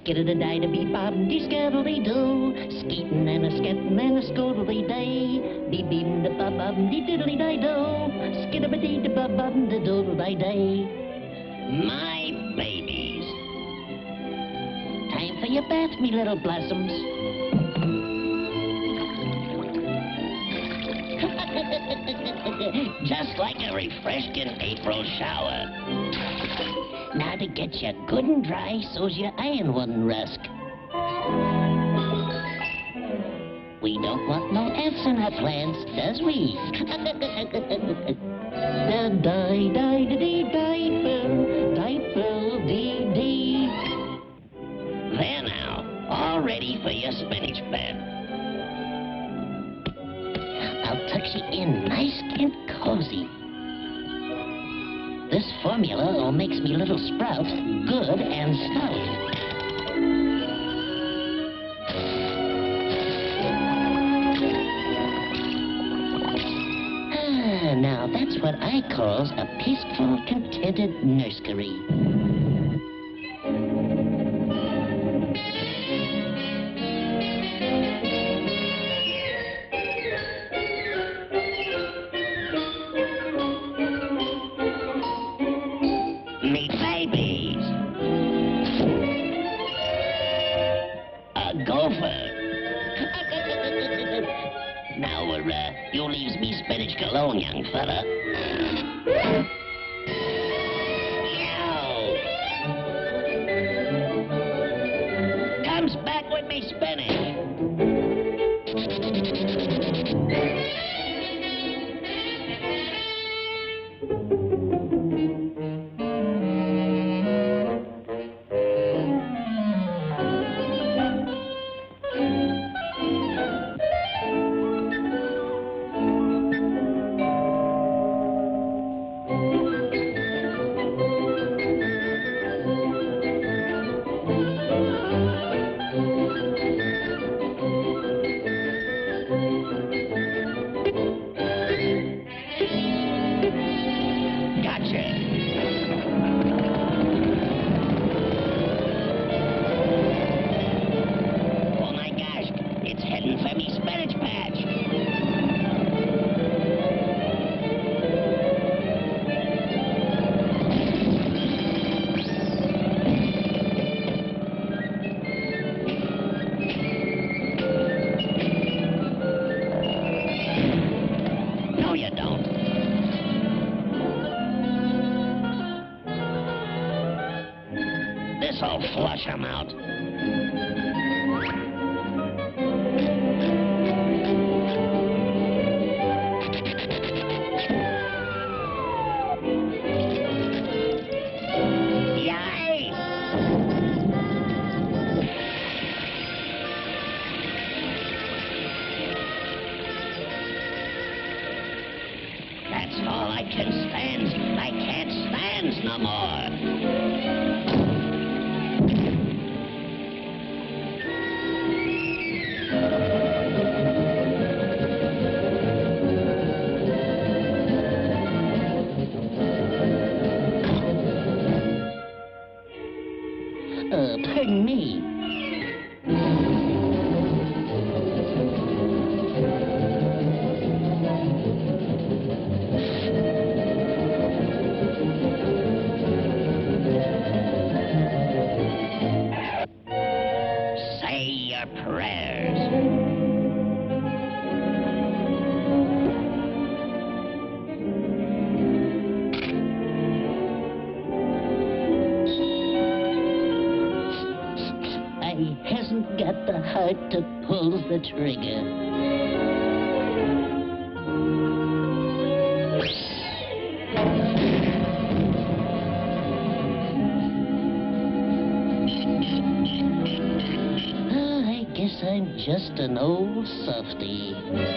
Skitty-da-di-da-bee-bob-dee-skiddly-doo, skeetin' and a skettin' and a scoodly-day, dee-beem-da-bob-bob-dee-diddly-di-do, skidda-ba-dee-da-bob-bob-da-doodle-di-day. My babies. Time for your bath, me little blossoms. Just like a refreshing April shower. Now to get you good and dry so's your iron wouldn't rust. We don't want no ants in our plants, does we? Die-die-di-di-di-diaper, there now, all ready for your spinach bed. I'll tuck you in nice and cozy. This formula all makes me little sprouts good and stout. Now that's what I calls a peaceful, contented nursery. Me babies. A gopher. Now you leaves me spinach cologne, young fella. Yow! Comes back with me spinach. Oh my gosh, it's heading for me spinach patch. No, you don't. This'll flush 'em out. Yikes! That's all I can stand. I can't stand no more. Pardon me. Say your prayers. He hasn't got the heart to pull the trigger. I guess I'm just an old softy.